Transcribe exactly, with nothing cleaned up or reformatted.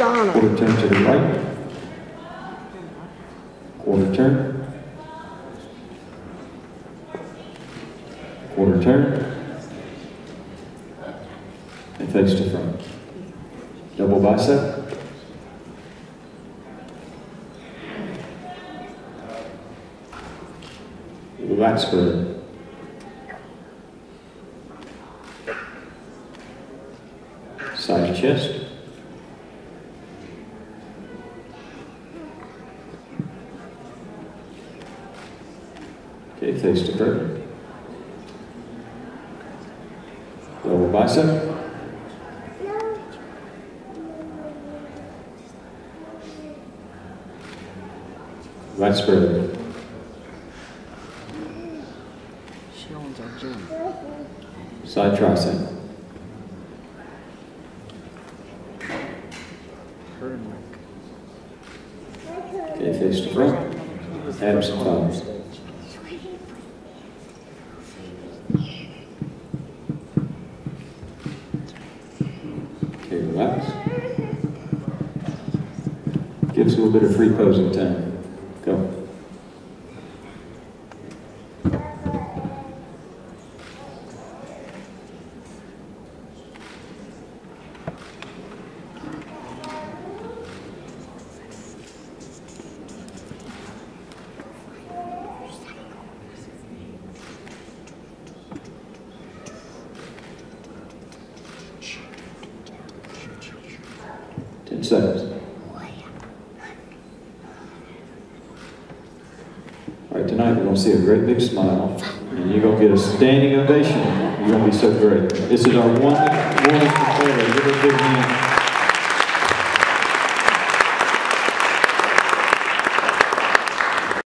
Quarter turn to the right. Quarter turn. Quarter turn. And face to front. Double bicep. Lat spread. Side chest. Okay, face to curve. Double bicep. Lat spread. Side tricep. Okay, face to front. Abs and thighs. Okay, relax. Give us a little bit of free posing time. Go. ten seconds. All right, tonight we're going to see a great big smile, and you're going to get a standing ovation. You're going to be so great. This is our one, one